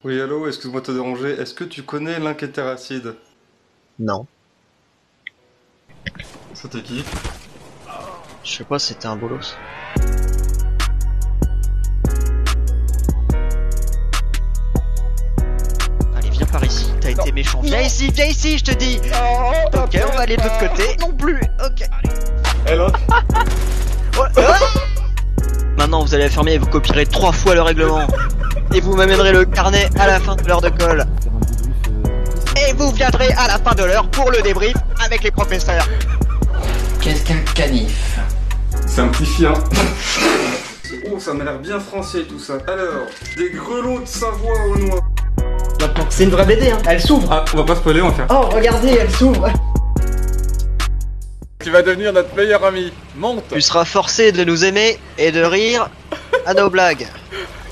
Oui, allô, excuse-moi de te déranger. Est-ce que tu connais l'inkétéracide? Non. C'était qui? Je sais pas, c'était un bolos. Allez, viens par ici, t'as été méchant. Viens ici, je te dis. Ok, on va aller de l'autre côté. Non plus, ok. Hello. Maintenant, vous allez fermer et vous copierez 3 fois le règlement. Et vous m'amènerez le carnet à la fin de l'heure de colle. Et vous viendrez à la fin de l'heure pour le débrief avec les professeurs. Qu'est-ce qu'un canif? C'est un petit chien. Oh, ça m'a l'air bien français tout ça. Alors, des grelots de Savoie au noix. Maintenant, c'est une vraie BD, hein. Elle s'ouvre. Ah, on va pas spoiler, on va faire. Oh, regardez, elle s'ouvre. Tu vas devenir notre meilleur ami. Monte. Tu seras forcé de nous aimer et de rire à nos blagues.